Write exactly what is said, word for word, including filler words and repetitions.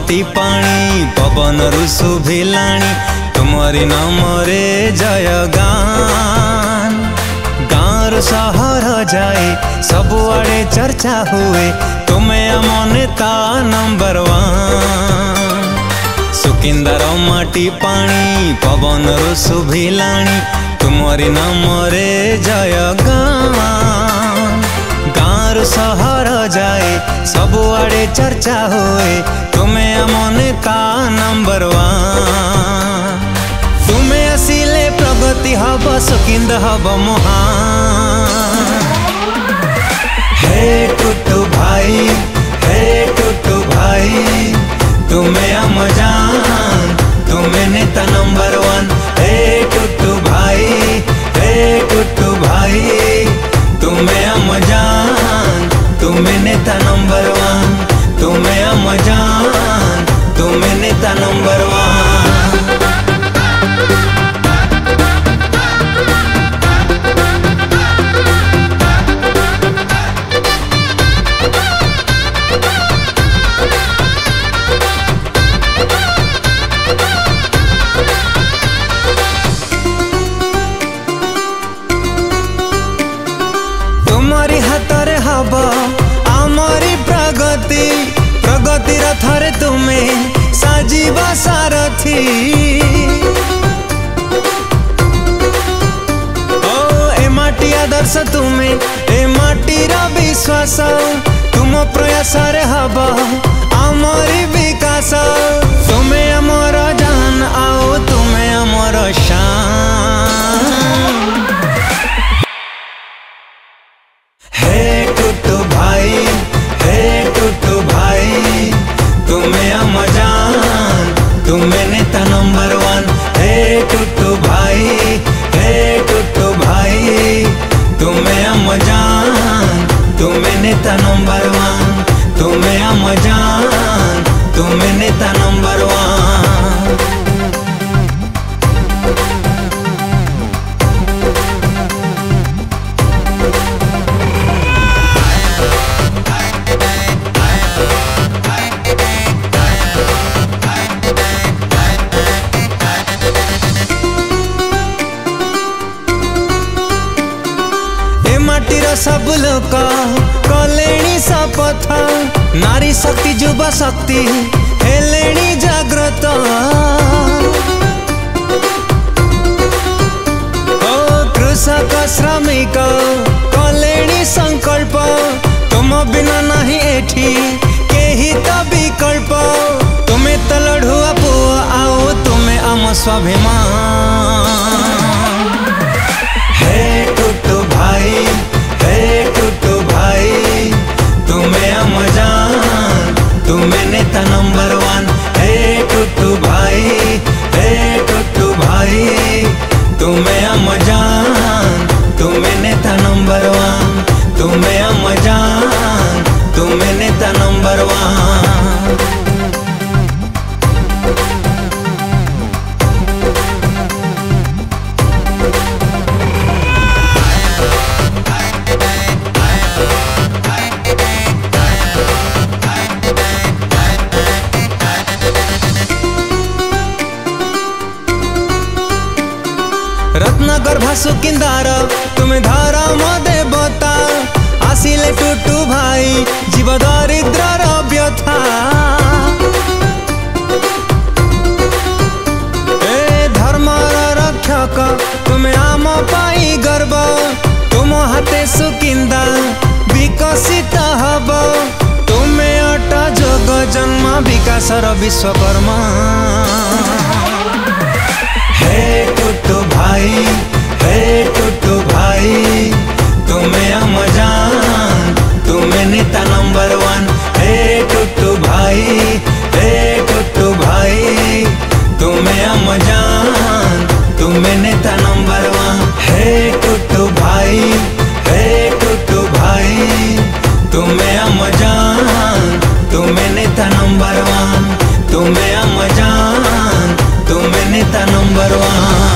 माटी पानी पवन रुसु भिलाणी तुमरी नामरे जय गान। गाँव सहर जाए सबुआड़े चर्चा हुए तुम्हें आम नेता नंबर वन। सुकिंदार माटी पानी पवन रुसु भिलाणी तुमरी नामरे जय गान। गाँव सहर जाए सबुआड़े चर्चा हुए तुम्हें आम नेता नंबर वन। तुम्हें आसिले प्रगति हब सुकिंद हब महान। हे टुटू भाई हे टुटू भाई तुम्हें आम जान तुम्हें नेता नंबर वन। हे टुटू भाई हे टुटू भाई तुम्हें आम जान तुम्हें नेता नंबर वन। तुम्हें आम जान तुम्हें नेता नंबर वन। तुम्हारी हाथरे हब आमरी प्रगति प्रगति रथरे तुम्हें साजिबा सारथी। ओ ए माटी आदर्श तुम्हें ए माटी रा विश्वास तुम प्रयास रे हब आमरी विकास। तुम्हें अमर जान आओ तुम्हें अमर शान। हे टुटू भाई हे टुटू भाई तुम्हें आम जान तुम्हें नेता नंबर वन। हे टुटू भाई हे टुटू भाई तुम्हें आम जान तुम्हें नेता नंबर वन। तुम्हें आम जान तुम्हें नेता नंबर वन। माटीर सब लोक कलेणी शपथ नारी शक्ति युवा शक्ति हेलेणी जाग्रत। ओ कृषक श्रमिक कलेणी संकल्प तुम बिना नहीं एठी केही तो विकल्प। तुम्हें तो लड़ुआ पुआ आओ तुम्हें आम स्वाभिमान। हे टुटू भाई हे टुटू भाई तुम्हें आम जान तुम्हें नेता नंबर वन। हे टुटू भाई हे टुटू भाई तुम्हें आम जान तुम्हें नेता नंबर वन। तुम्हें आम जान तुम्हें नेता नंबर वन। रत्नगर भासुकिंदार तुम्हें धर्म देवता आसिले टुटू भाई जीव दरिद्र व्यथा। ए धर्म रक्षक तुम्हें आम पाई गर्व तुम हाथे सुकिंदा विकसित हब। तुम्हें अट जोग जन्म विकासर विश्वकर्मा। हे टुटू भाई हे टुटू भाई तुम्हें आम जान तुम्हें नेता नंबर वन। हे टुटू भाई हे टुटू भाई तुम्हें आम जान तुम्हें नेता नंबर वन। हे टुटू भाई हे टुटू भाई तुम्हें आम जान तुम्हें नेता नंबर वन। तुम्हें आम जान तुम्हें नेता नंबर वन।